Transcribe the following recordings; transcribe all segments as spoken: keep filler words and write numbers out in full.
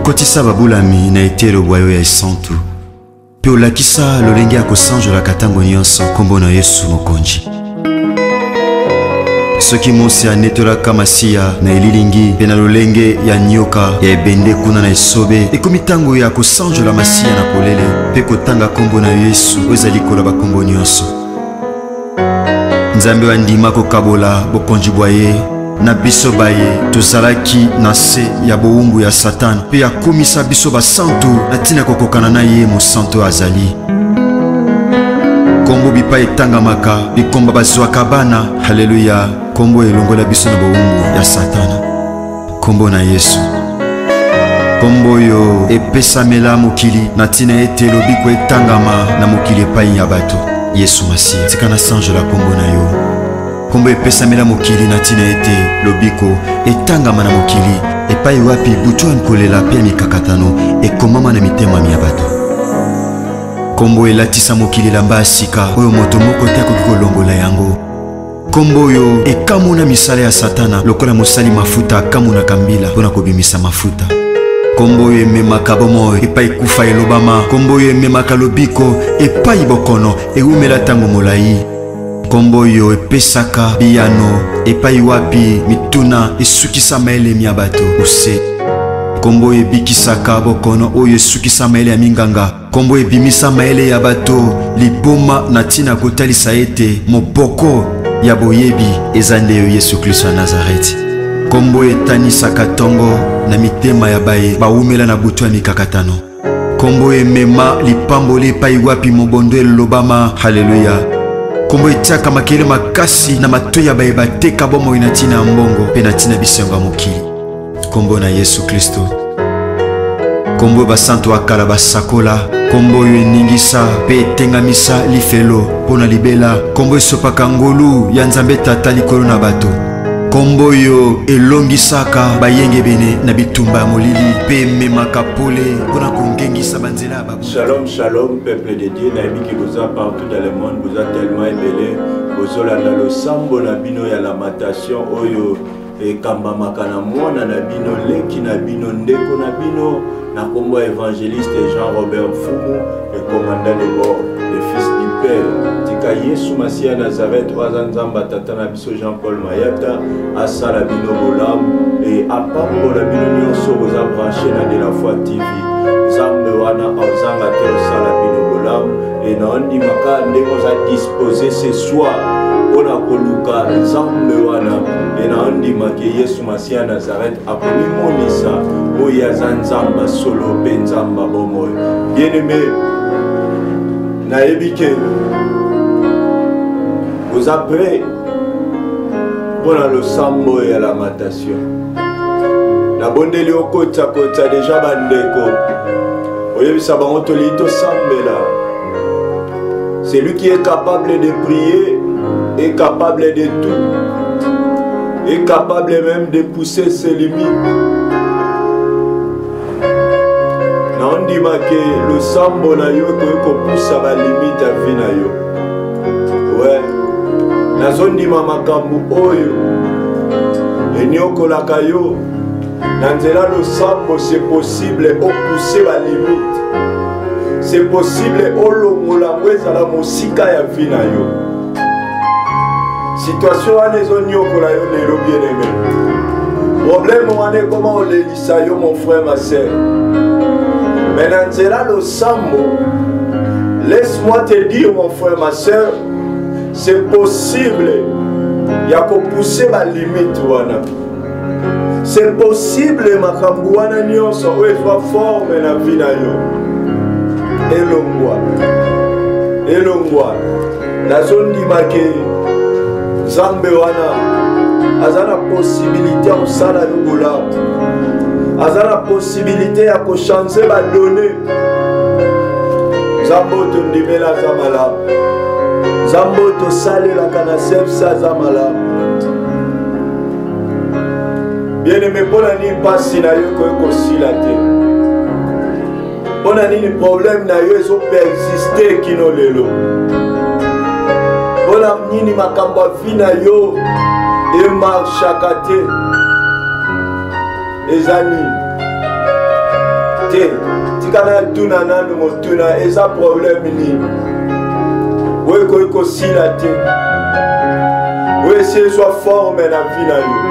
okotisa babulami na etelo bwayo ya esantu pe olakisa lolenge ya kosanjolaka ntango nyonso nkombo na Yesu mokonzi. Soki mosi anetolaka masiya na elilingi pe na lolenge ya nyoka ya ebende kuna na esobe ekomi ntango ya kosanjola masiya na polele pe kotanga nkombo na Yesu oyo ezali kola bakombo nyonso. Nzambe wandima kokabola bokonzi bwa ye na biso baye tozalaki na se ya bowumbu ya Satana pe akomisa biso basantu na ntina kokokana na ye mosantu azali. Kombo bipa etangamaka bikomba bazwaka bana. Haleluya. Kombo elongola biso na bowumbu ya Satana. Kombo na Yesu. Kombo yo epesamela mokili na ntina ete lobiko etangama na mokili epai ya bato. Yesu Masiya tika na sanjola kombo na yo. Kombo epesamela mokili na ntina ete lobiko etangama na mokili epai wapi butu ankolela pe mikakatano ekomama na mitema ya bato. Kombo elatisa mokili lamba asika oyo moto moko te akoki kolongola yango. Kombo yo ekamuna misala ya Satana lokola mosali mafuta akamunaka mbila mpona kobimisa mafuta. Kombo yo ememaka bomoi epai kufa elobama. Kombo yo ememaka lobiko epai bokono ewumela ntango molai. Kombo yo epesaka biyano epai wapi mituna esukisa maelemi ya bato use. Kombo yo ebikisaka bokono oyo esukisa maele ya minganga. Kombo ebimisa maele ya bato liboma na ntina kotalisa ete moboko ya boyebi eza nde yo Yesu Kristo ya Nazareti. Kombo etanisaka tongo na mitema ya baye bawumela na butu ya mikakatano. Kombo emema lipamboli epai wapi mobondo elobama. Haleluya. Kombo etiaka makele makasi na mato ya baye bateka bomoi na ntina ya mbongo pe na ntina bisengo ya mokili. Kombo na Yesu Kristo. Kombo basantu akala basakola. Kombo yo eningisa pe etengamisa lifelo pona libela. Kombo esopaka ngolu ya Nzambe Tata likolo na bato. Kombo yo elongisaka bayenge bene na bitumba ya molili pe ememaka pole pona kongengisa banzela babu. Shalom, shalom, peuple de Dieu. Naïmi vous a partout dans le monde, vous a tellement ébélé. Vous avez le sambo na bino ya lamentation oyo e kamba makana mwana na bino leki na bino ndeko na bino na kombo évangéliste Jean-Robert Fumu, le commandant de bord, le fils du Père. Tika Yesu Masiya Nazareth, Wazanzamba Tata na biso Jean-Paul Mayata, Asala bino bolam et apambo la bino nyonso vous a branché na de la foi T V. Zambe wana azanga te osala bino bolam et na ondi maka ndeko za disposer ce soir ona koluka Zambe wana et na ondi make Yesu Masiya Nazareth akomi monisa oya zanzamba solo benzamba bomoy. Bien-aimé, naebike vous après pour le sambo et la lamentation. La bonne de kota kota déjà bandeko. Oyebi sabango tolito sambela. C'est lui qui est capable de prier, est capable de tout, est capable même de pousser ses limites. On dit que le sambo na yo ko pousse à la limite à vie na yo. Ouais. La zone di mamakambu oyo. Enyoko la kayo. Nanzela le sambo c'est possible au pousser la limite. C'est possible au longola mweza la musika ya vie na yo. Situation ane zonyoko la yo lelo bien aimé. Problème ane comment on le lisa yo mon frère ma sœur. Maintenant, c'est là le sambo. Laisse-moi te dire, mon frère, ma soeur, c'est possible. Il y a qu'à pousser ma limite. C'est possible, ma cambouana nyonso, où il soit forme la vie na yo. Et l'ongwa. Et l'ongwa. La zone di maké. Zambe wana. Azana possibilité au sala yogola. Aza la possibilité à changer la donnée. Zambo to ndimela zamala. Zambo to sale la kanasef sa zamala. Bien aimé, pour la nuit passe na yo ko sila te. Pour la nuit problème na yo eso persister kino lelo. Pour la nuit makamba fina yo e marchakate. Ezani te tikana tuna nanu motuna eza problème nini oyo koki kosila te oyo esi ezwa forme na vie na yo.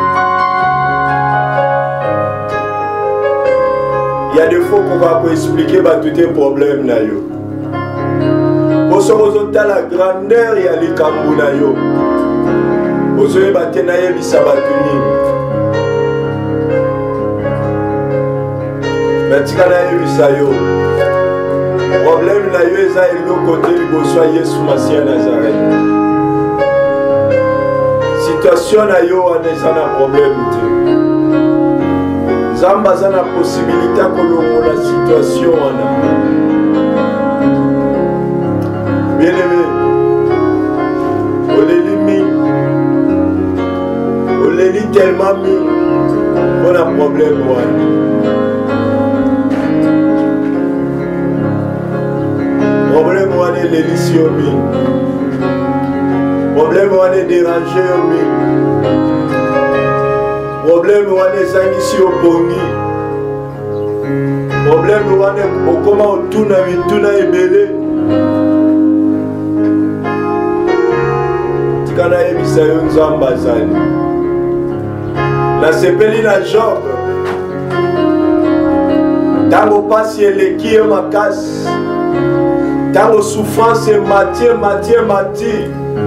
Ya des fois koka koexplike bato te problème na yo po soki ozotala grandeur ya likambo na yo ozoyeba te nayebisa bato nini. Tika nayebisa yo problème na yo eza eloko te liboso ya Yesu Masiya Nazareth. Situation na yo wana eza na problème te. Nzambe aza na possibilité ya kolongola situation wana. Bien-aimé, oleli mingi, oleli tellement mingi mpona problème wana. Problème wana elelisi yo mingi, problème wana edérange yo mingi, problème wana ezangisi yo bongi, problème wana okoma otuna mituna ebele. Tika nayebisa yo Nzambe azali. Nasepeli na Job ntango pasi eleki ye makasi, ntango souffrance emati emati emati,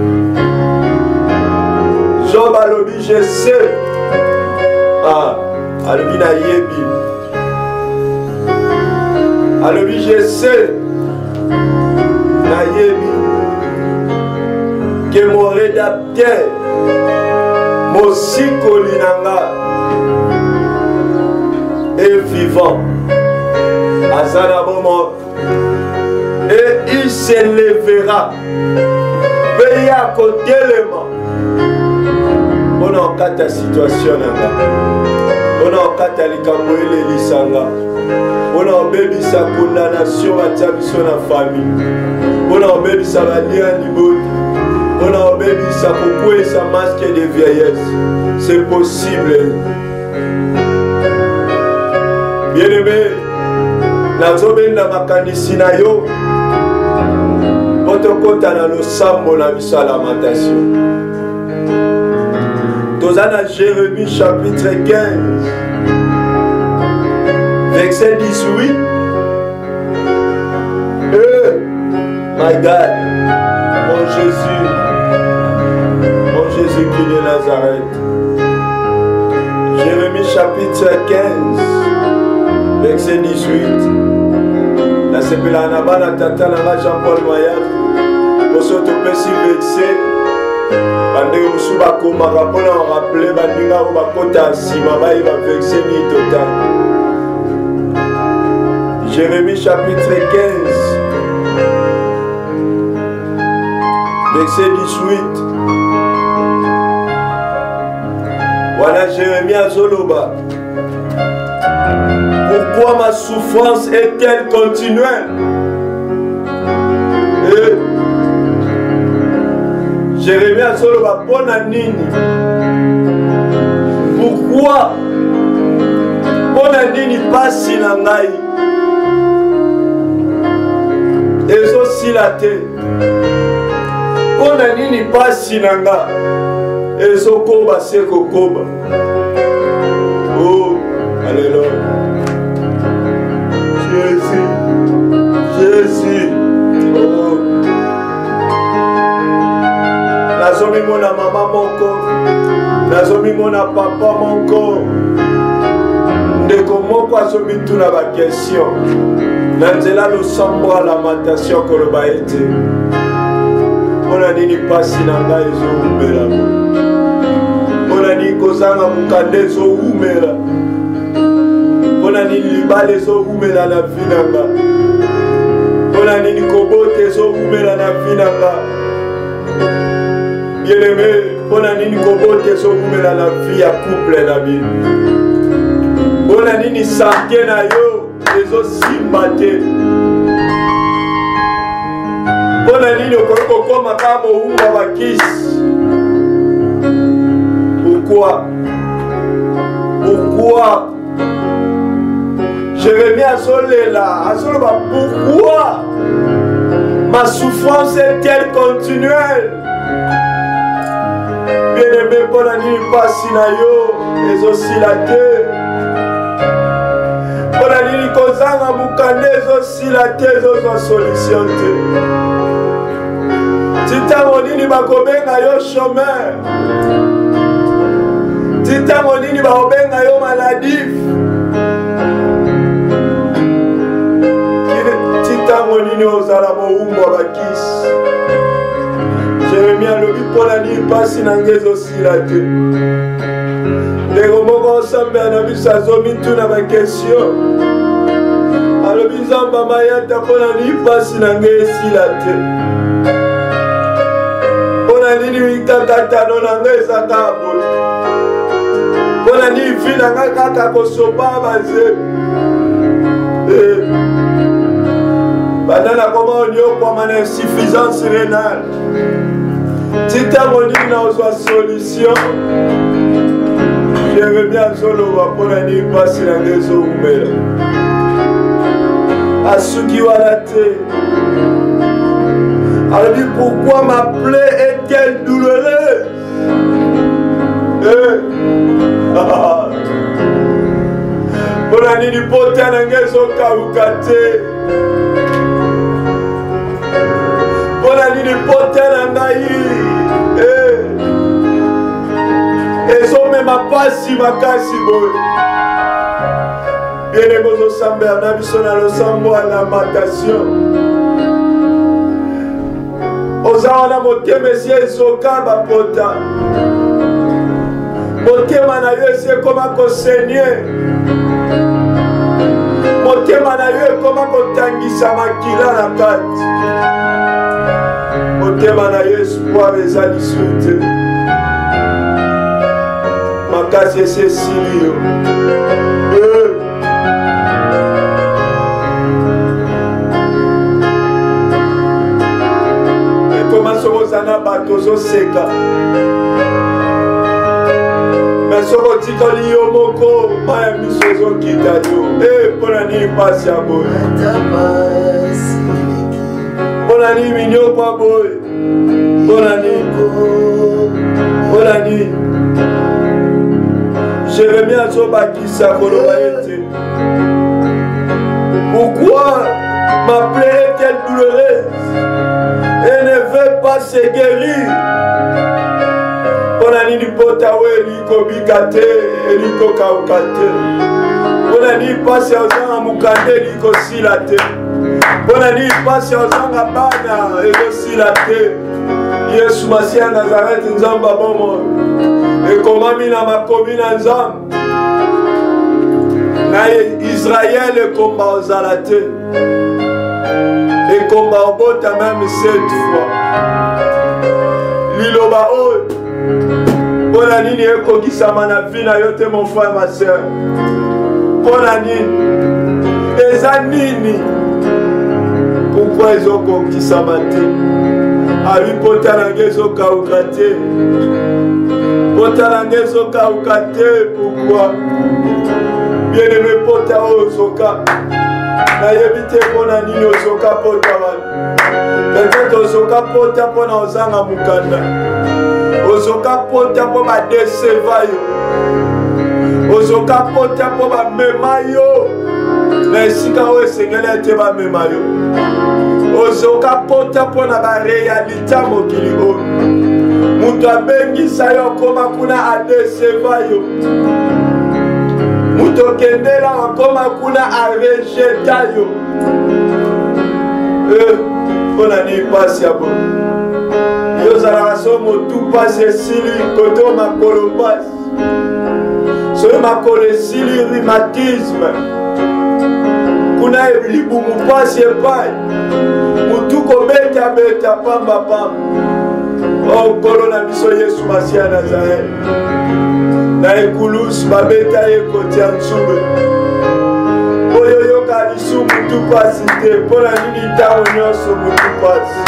Job alobi je sais, ah, alobi nayebi, alobi je sais, nayebi que mon rédacteur, mon sikoli nanga est vivant. Azana moment et il s'élèvera. Payé à côté les mains. On a encore ta situation nanga. On a encore ta likamboele lisanga. On a bébi sa condamnation à ta famille. On a bébi sa valia liboti. On a bébi sa coucou et sa masque de vieillesse. C'est possible. Bien-aimé, nazobenda makanisi na yo otokota na losambo na biso ya lamentation. Toza na Jérémie chapitre quinze verset dix-huit. Eh, my God, mon Jésus, mon Jésus qui est de Nazareth. Jérémie chapitre quinze verset dix-huit. La sepela na bana tata na Jean-Paul Mayat poso to pesi vexé bande musu bakomaka mpona rappeler bandinga oyo bakota nsima bayeba vexé ni total. Jérémie chapitre quinze verset dix-huit. Voilà Jérémie azoloba. Pourquoi ma souffrance est-elle continuelle? Et Jérémie a solo va pona nini. Pourquoi pona nini pasi na ngai ezo silate? Pona nini pasi na nga ezo koba seko koba. Oh, alléluia. Jésus, Jésus, oh. Nazomi mona mama moko, nazomi mona papa moko, ndeko moko azomi tuna ba question. Nanzela losambo a lamentation koloba ete. Mona nini pasi na ngai ezo umela. Mona nini kozanga mukande ezo umela. Mona nini libale ezo umela na vie nanga. Mona nini kobote ezo umela na vie nanga. Bien-aimé, mona nini kobote ezo umela na vie ya couple na bi. Mona nini santé na yo ezo simba te. Mona nini okoki kokoma kaka moumba bakisi. Pourquoi? Pourquoi Jérémie azolela, azoloba pourquoi ma souffrance est-elle continuelle? Bien-aimé, pour la nuit pasi na yo, ezosila te. Pour la nuit kozanga mukande ezosila te, ezozwa solution te. Titango nini bakobenga yo chômeur. Titango nini bakobenga yo maladif. Titango nini ozala moumbo bakisi. Jérémie alobi mpona nini pasi na ngai ezosila te. Ndeko moko osambe na biso azomituna bakestion. Alobi nzambe mayata mpona nini pasi na ngai esila te. Mpona nini mikakatano na ngai eza kaka boye. Mpona nini vi na ngai kaka kosopa bazemi. Banda nakoma oniokwama na insuffisance rénale. Titango nini na ozwa solution. Jérémie azoloba mpona nini pasi na ngai ezoumela. Asuki wana te. Alobi pourquoi ma plaie est-elle douloureuse? Mpona nini pota na ngai ezokauka te. Mpona nini pota na ngai ezomema pasi makasi boye. Bien-aimé ozosambela na biso na losambo ya lamentation. Oza wana motema esi ezoka bapota. Motema na yo esi ekoma kosenye. Motema na yo ekoma kotangisa makila na kati. Motema na yo espoir eza lisusu te. Makasi esi esili yo. Soko zana bato ozoseka. Mais soko tikoli yo moko maya miso ezokita yo. Eh, mpona nini pasi ya boye. Mpona nini minyokwa boye. Mpona nini. Mpona nini. Jérémie azobakisa koloba ete. Pourquoi ma plaie est-elle douloureuse? Elle ne veut pas se guérir. Pona nini pota we eliko bikate, eliko kaukate. Pona nini pasi ya ozanga mukande eliko sila te. Pona nini pasi ya ozanga bana elo sila te. Yesu Masiya Nazareth nzamba bomo. Ekomami na makomi na nzamba. Na Israël ekomba ozala te. Et comme Barbota même cette fois. Liloba oy. Pona nini ekokisama na vie na yo te mon frère ma soeur. Pona nini. Eza nini. Pourquoi ezokokisama te. Abi pota nange ezokauka te. Pota nange ezokauka te. Pourquoi. Bien-aimé pota ozoka. Nayebi te mpona nini ozoka pota wana. Peut-être ozoka pota mpona ozanga mukanda. Ozoka pota mpo badeseva yo. Ozoka pota mpo bamema yo. Na esika oyo esengeli ete bamema yo. Ozoka pota mpona barealite ya mokili oyo. Mutu abengisa yo koma kuna adeseva yo. Muto kendela wakoma kuna arejeta yo. Eh, pona ni pasi ya bon. Yo zala somo tu pasi esili koto makolo pasi. Soyo makolo esili rhumatisme. Kuna libumu pasi epai. Mutu kobeta beta pamba pamba. Oh kolo na biso Yesu Masiya Nazareth. Na ekulusu babeta ye koti ya nsube. Oyo yoka lisu mutu pasi te. Mpona nini ntango nyonso mutu pasi.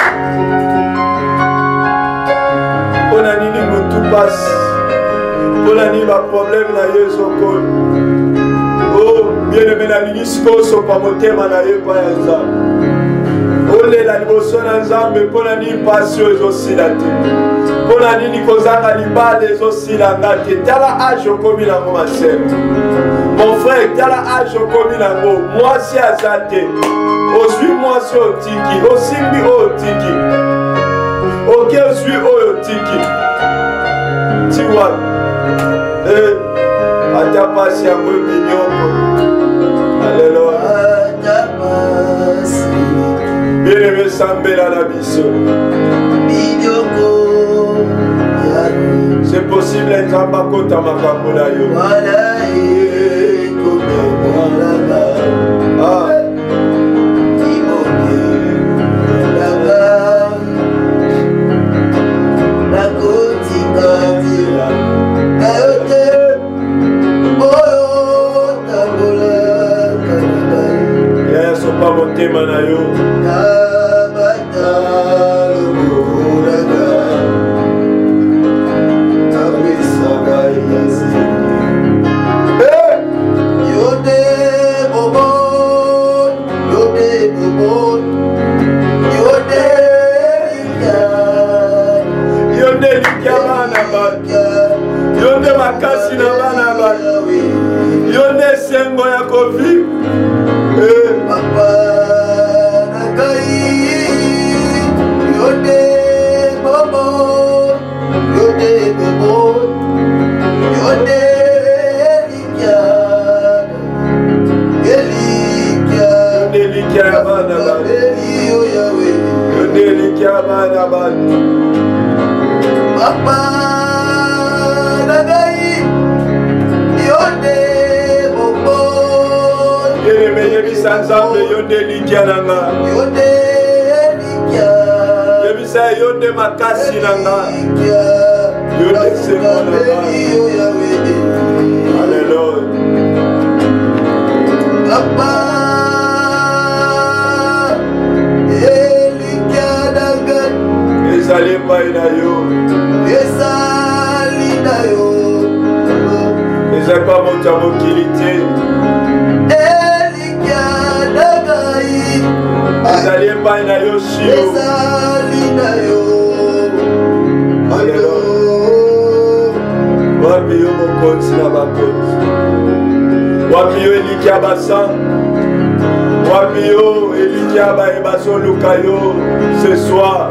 Mpona nini mutu pasi. Mpona nini baproblème na yo ezokoli. Oh bien-aimé nalingi sikoyo sopa motema na ye epai ya Nzambe olela liboso na Nzambe mpona nini pasi oyo ezosila te mpona nini kozanga libala ezosila nga te tala age okomi nango maseme mon frère tala age okomi nango mwasi aza te ozwi mwasi otiki osimbi oyo otiki oke ozwi oyo otiki ti wapi ata pasi yango eminyoko alleluya bien-aimé sambela na biso c'est possible Nzambe akota makambo na yo ah. Sopa motema na yo yonde makasi na bana bato yonde sengo ya kovi papa nakai yonde bobo yonde bobo yonde likia likia yonde likia bana bato yonde likia bana bato papa nagai yonde bobo yeme yebisa Nzambe yonde likia nanga yonde likia yebisa yonde makasi nanga yonde sema nanga alleluya papa elikia nanga ezali epai na yo ezali na yo ezali pa moto ya mokili te elikia nagai ezali epai na yo shio ezali na yo wapi yo mokonzi na bakonzi wapi yo elikia basa wapi yo elikia baye bazoluka yo ce soir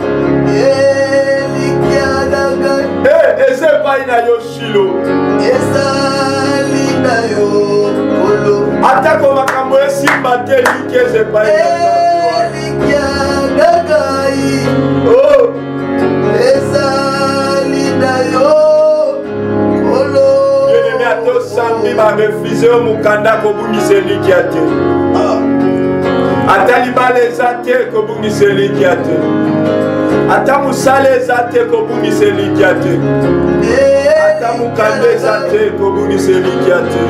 eza epai na yo shilo ezali na yo olo atako makambo esimba te elikia eza epai elikia nagai oh ezali na yo olo bien-aimé ate osambi barefuze yo mokanda kobungisa elikia te ata libala eza te kobungisa elikia te ata mosala eza te kobungisa elikia te ata mokanda eza te kobungisa elikia te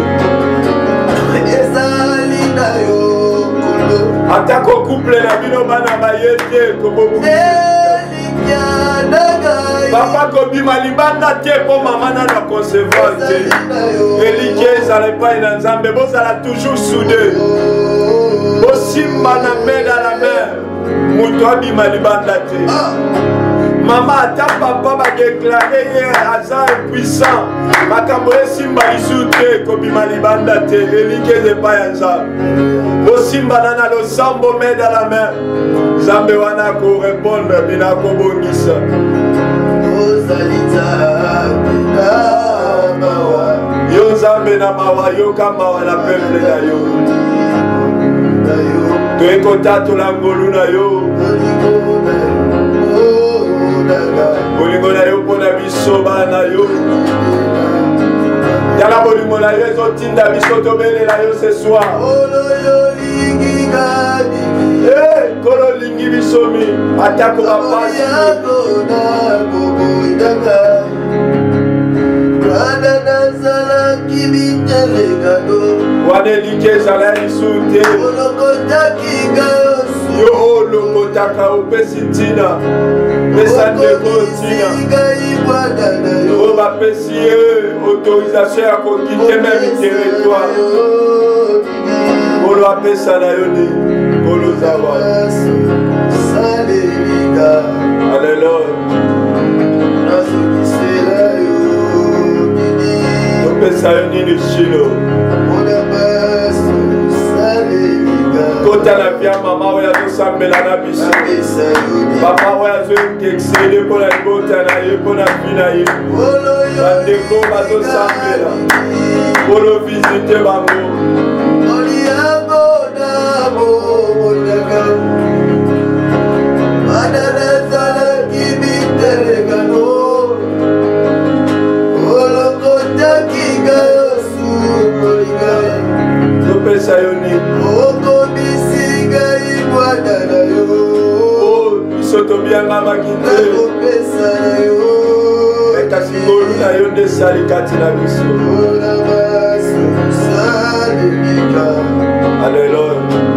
ezali na yo ata kokuple na bino bana baye te kobobungisa elikia nagai papa kobima libanda te mpo mama nana concevoir te elikia ezala epai na Nzambe bozala toujours soudé bosimba na main dans la main moto abima libanda te mama ata papa badeklare ye aza impuissant makambo esimba lisu te kobima libanda te elikia eza epai ya Nzambe bosimbana na losambo main dans la main Nzambe wana akorépondre bina akobongisa yo Nzambe na mawa yoka mawa na peuple na yo toekotatola ngolu na yo bolingo na yo mpo na biso bana yo tala bolingo na yo ezotinda biso tobelela yo ce soir kolo olingi biso mi atako bapasi wana elikia ezala lisu te yo olokotaka opesi ntina pesa ndeko ntina oyo bapesi ye autorisation ya kokite meme territoire Polo apesa na yo ni Polo zawa Alléluia Topesa yo nini shino Kota na pia mama oya tosambela na biso Papa oya zoekexele mpona libota na ye mpona vi na ye bandeko bazosambela mpona visite bango topesa yo nini biso tobiangamaki te kasi ngolu na yo nde esali kati na biso Alléluia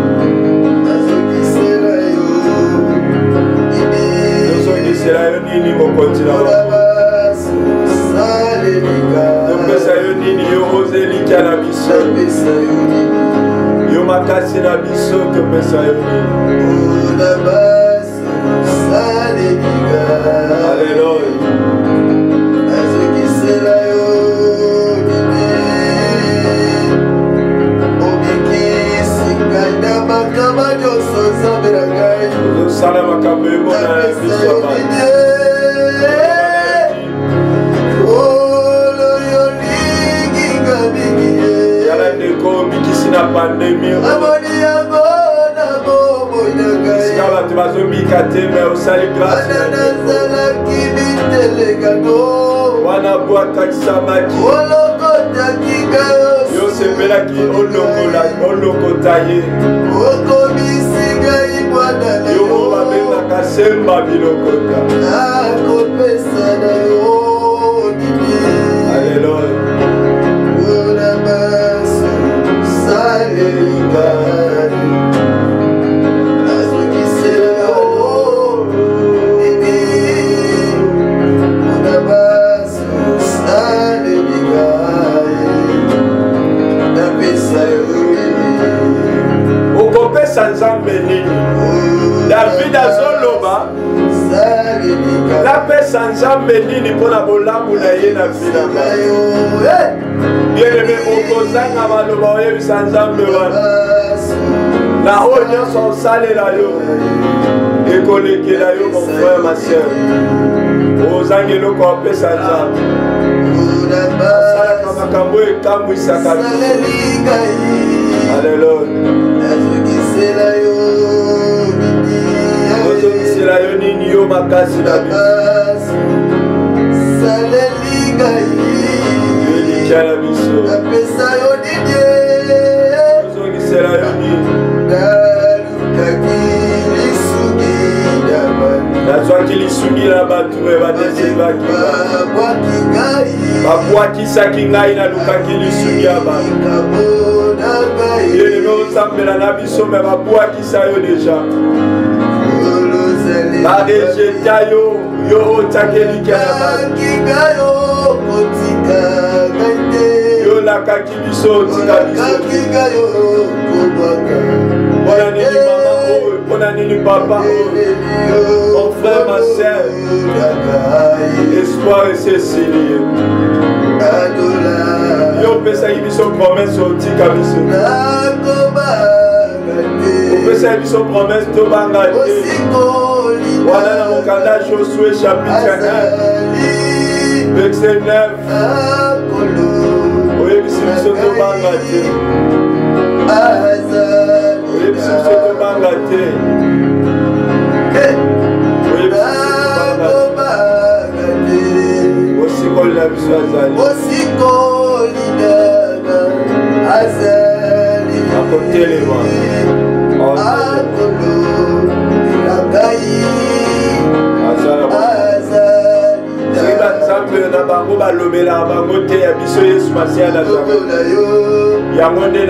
tozongisela yo nini mokonzi na bango topesa yo nini yo oza elikya na biso yo makasi na biso topesa yo nini Alléluia osala makambo emona biso yala ndeko mikisi na pandemi esika bato bazobika te me osali grâce wana bwakakisamaki yo sepelaki olokota ye yo babengaka semba bilokota Alléluia okopesa nzambe nini David azoloba napesa nzambe nini mpona bolamu na ye na vinanga bien-aimé okozanga maloba oyebisa nzambe wana na oyo nyonso osalela yo ekolekela yo mon frère ma sœur ozanga eloko opesa nzambe asalaka makambo ekambwisaka Alléluia ozongisela yo nini yo makasi na biso elikya na biso ozongisela yo nini nazwaki lisungi na bato e badesevaki babwakisaki ngai nalukaki lisungi ya bato yeleme osambela na biso me babwakisa yo deja barejeta yo yo otiaki elikya na bato yo lakaki biso otika biso mpona nini mama oyo mpona nini papa oyo mon frère ma sœur espoir esesili yo opesaki biso promese otika biso opesaki biso promese tobanga te wana na mokanda Josué chapitre un verset neuf oyebisi biso tobanga te oyebisi biso tobanga te oyebisi biso tobanga te osikoli na biso azali akotelema nzambe na bango balobelaka bango te ya biso yesu masiya nazareti yango nde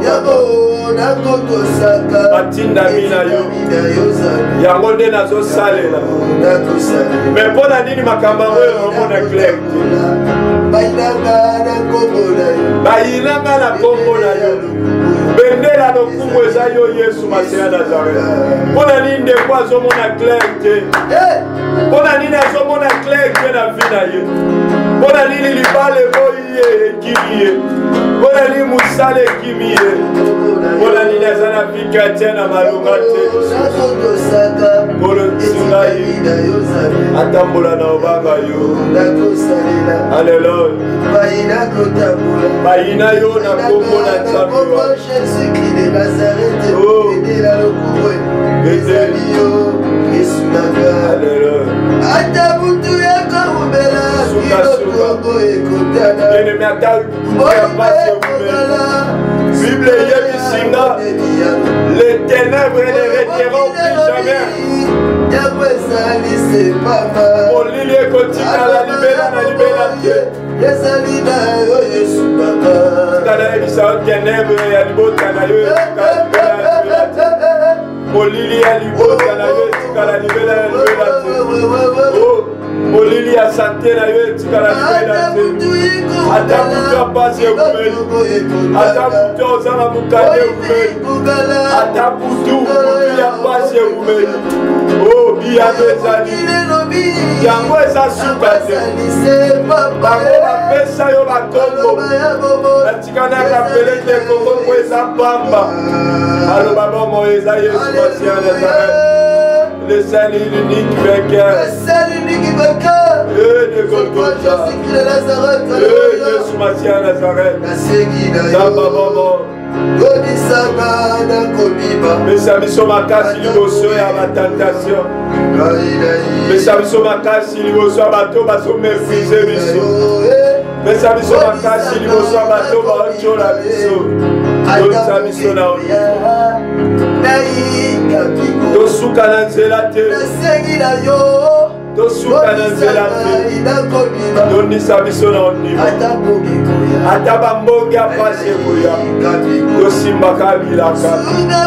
batindami na yo yango nde nazosalela me mpo na nini makambo yango omona clair te bayinanga na kombo na yo bendela lokumu eza yo Yesu Masiya Nazareth. Pona nini ndeko azomona clair te? Pona nini azomona clair te na vie na ye? Pona nini libala eboyi ye ekimi ye? Pona nini mosala ekimi ye? Pona nini aza na vie chrétienne na malonga te? Polo nsinga ye atambola na obanga yo. Alléluia. Bayina yo na kombo na Nzambe wa Jésus-Christ de Nazareth. Alléluia. Bible Yebisinga, les ténèbres ne retireront plus jamais. Molili ekotika la libela na libela te. Tikala ebisa ténèbres ya libota na yo etika libela na libela te. Molili ya libota na yo etika la libela na libela te. Molili ya santé na yo etika la libela te. Ata mutu apasi ekumeli. Ata mutu ozanga mukade ekumeli. Ata mutu mutu ya pasi ekumeli. Oh, biyano ezali. Yango eza suka te. Bango bapesa yo bakombo. Natikana kapele te kongo eza pamba. Aloba bomo eza Yesu Masiya Nazareth. Le seul et l'unique vainqueur. Le seul et l'unique vainqueur. Et de Golgotha. Et Yesu Masiya Nazareth. Zamba bomo. Pesa biso makasi liboso ya batentation. Pesa biso makasi liboso ya bato bazomefrise biso. Pesa biso makasi liboso ya bato baochola biso. Tolisa biso na oni. Tosuka na nzela te. Tosuka na nzela te. Tondisa biso na ondima. Ata bambonge apasi ekoya. Tosimbaka bilaka.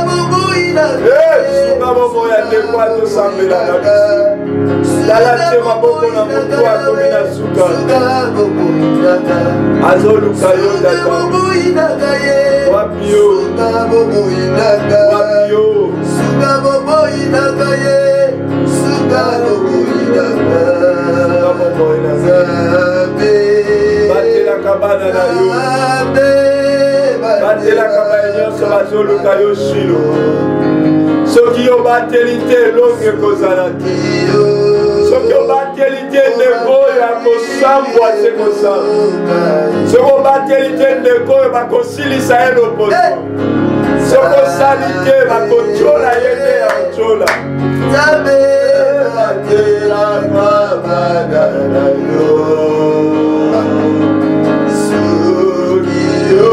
Sunga bomo ya ndeko atosambela na biso. Tala te maboko na motu akomi na suka. Azoluka yo tata. Wapi yo? Wapi yo? Batelaka bana na yo. Batelaka bana nyonso bazoluka yo shilo. Soki yo bateli te elongi ekozala te. Soki yo bateli te ndeko oyo akosambwa se kosambwa. Soki yo bateli te ndeko oyo bakosilisa ye loposo. Soki osali te bakochola ye nde ya kochola. Batelaka bana na yo. Soki yo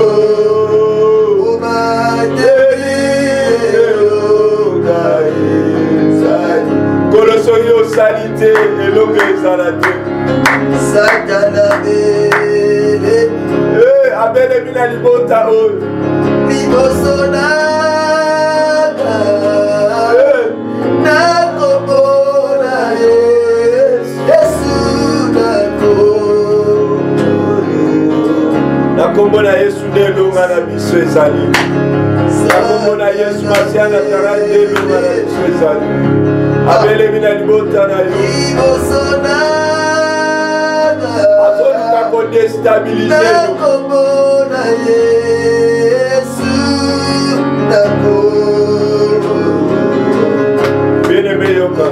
soki osali te elongo ezala te. Satana bele abelemi na libota oyo liboso nanga nakomona Yesu nakomona Yesu nde elonga na biso ezali. Nakomona Yesu Masiya Nazareth nde elonga na biso ezali. Abelemi na libota na yo. Azoluka kodestabilize yo. Bien-aimé yoka.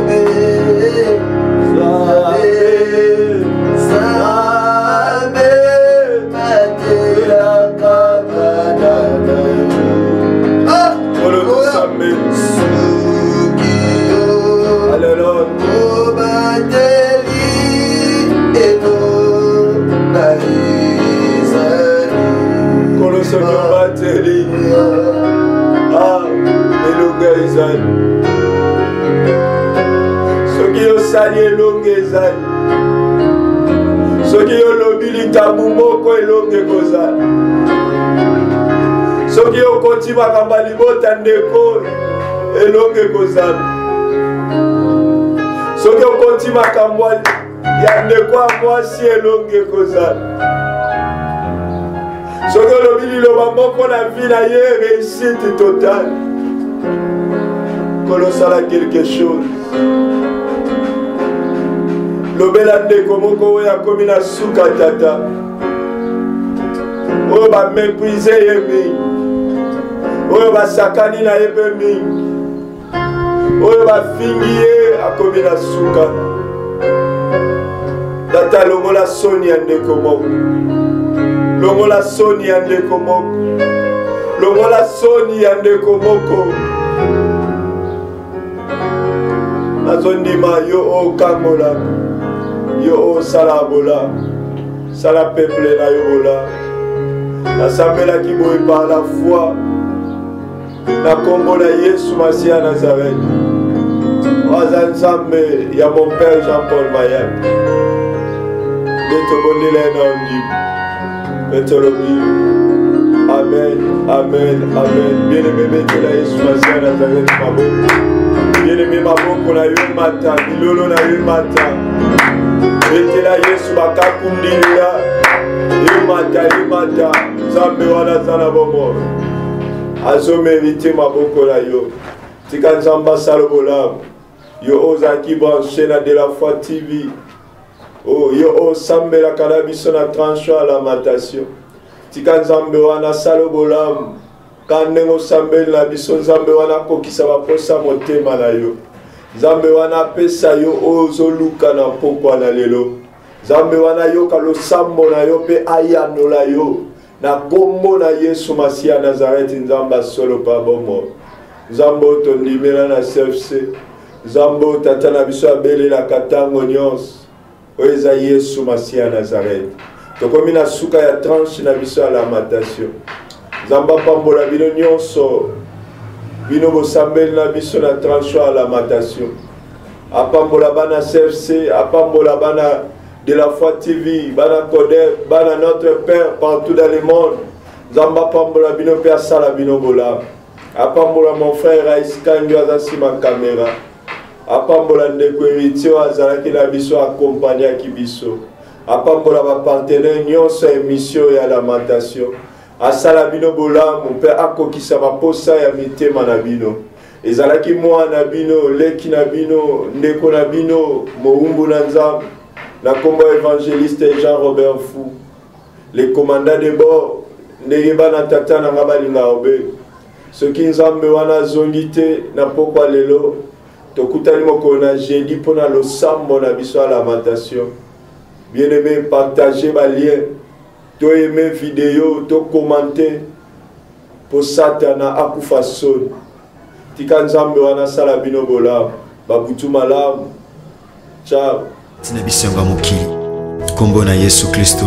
Soki obateli ah elonga ezali. Soki osali elonga ezali. Soki olobi likambo moko elonga ekozala. Soki okoti makambo ya libota ndeko elonga ekozala. Soki okoti makambo ya ndeko ya mwasi elonga ekozala. Ce que le milieu pour la vie là réussite totale. Colossal quelque chose. Le belande comme ko ya comme na suka tata. O ba mépriser yemi. O ba sakani na yemi. O ba fingier a comme na suka. Tata longo la soni ande como. Longo la soni ande como. Longo la soni ande como. Nazondima yo o kamola. Yo o salabola. Sala peuple na yo bola. L'assemblée là qui boit par la foi. La combo na Yesu Masia Nazareth. Wazanzambe ya mon père Jean-Paul Mayak. Amen, amen, amen. Bien-aimé, mettez la Yesu Masia Nazareth Mabo. Bien-aimé Mabo pour la eu matin. Milolo na eu matin. Mettez la Yesu Bakakumdila. Eu matin, eu matin. Zambe wana zana bomo. Azo mérité Mabo la yo. Tika Zamba Salobolam. Yo ozaki branché na de la foi T V. Oh, yo o sambe la kalabiso na trancho à la matation. Tika Nzambe wana salobolam. Kanengo sambe la biso Nzambe wana kokisa baposa motema na yo. Nzambe wana pesa yo ozo luka na pokwa na lelo. Nzambe wana yo kalo sambo na yo pe ayano la yo. Na kombo na Yesu Masia Nazareth Nzamba solo pa bomo. Nzambo tondimela na C F C. Nzambo tata na biso abele la katango nyonso. Oeza Yesu Masia Nazareth. Tokomi na suka ya tranche na biso à la matation. Zamba pambola bino nyonso. Bino bosambeli na biso na tranche à la matation. Apambola bana C F C, apambola bana de la foi T V, bana Codec, bana notre Père partout dans le monde. Zamba pambola bino pe asala bino bola. Apambola mon frère Raïs Kanjo azasima caméra. Apambola ndeko eritio azalaki na biso accompagner ki biso. Apambola ba partenaire nyonso émission ya lamentation. Asala bino bolamu mpe akokisa baposa ya mitema na bino. Ezalaki mwana bino, leki na bino, ndeko na bino, moumbu na Nzambe. Na kombo évangéliste Jean-Robert Fou. Le commandant de bord, ndenge bana tata na ngabalinga obe. Soki Nzambe wana zongite na pokwa lelo. Tokutani moko na jeudi pona lo sambo na biso à lamentation. Bien-aimé, partagez ma lien. To aimé vidéo, to commenter. Pour Satana akufa son. Tika Nzambe wana sala bino bola. Babutu malamu. Ciao. Tina bisenga mokili. Kombo na Yesu Kristo.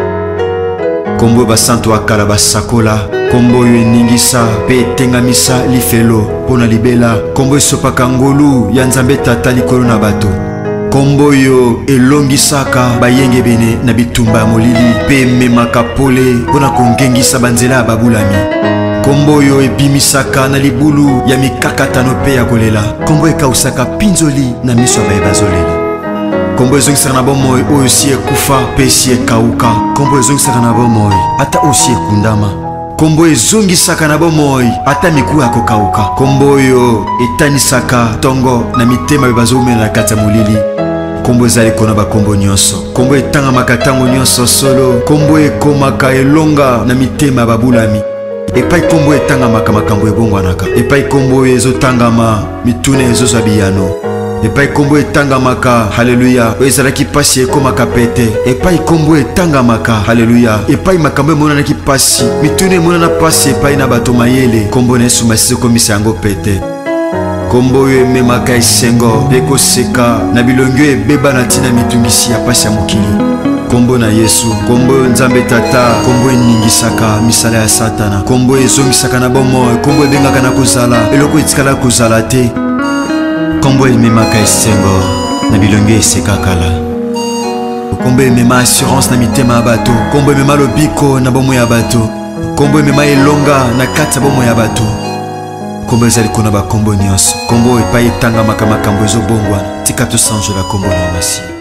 Kombo basanto akala basakola. Kombo yo eningisa pe etengamisa lifelo pona libela. Kombo esopaka ngolu ya Nzambe tata likolo na bato. Kombo yo elongisaka bayenge bene na bitumba ya molili pe memaka pole pona kongengisa banzela ya babulami. Kombo yo ebimisaka na libulu ya mikakatano pe ya kolela. Kombo ekausaka pinzoli na miso ya baye bazolela. Kombo ezongisaka na bomoi oyo si ekufa pe si ekauka. Kombo ezongisaka na bomoi ata osi ekundama. Kombo ezongisaka na bomoi ata miku ya kokauka. Kombo oyo etanisaka tongo na mitema be bazomela na kati ya molili. Kombo ezali kona bakombo nyonso. Kombo etangamaka ntango nyonso solo. Kombo ekomaka elonga na mitema ya babulami. Epai kombo etangamaka makambo ebongwanaka. Epai kombo oyo ezotangama mituna ezozwa biyano. Epai kombo etangamaka haleluya oyo ezalaki pasi ekomaka pete. Epai kombo etangamaka haleluya epai makambo emonanaki pasi mituna emonana pasi epai na bato mayele. Kombo na Yesu Masiya ekomisa yango pete. Kombo oyo ememaka esengo mpe koseka na bilongi oyo ebeba na ntina mitungisi ya pasi ya mokili. Kombo na Yesu, kombo Nzambe tata, kombo eningisaka misala ya Satana. Kombo ezongisaka na bomoi, kombo ebengaka na kozala eloko etikala kozala te. Kombo ememaka esengo na bilongi eseka kala. Kombo emema assurance na mitema ya bato. Kombo emema lobiko na bomoi ya bato. Kombo emema elonga na kati ya bomoi ya bato. Kombo ezali kona bakombo nyonso. Kombo epai etangamaka makambo ezobongwana. Tika tosanjola kombo na Masiya.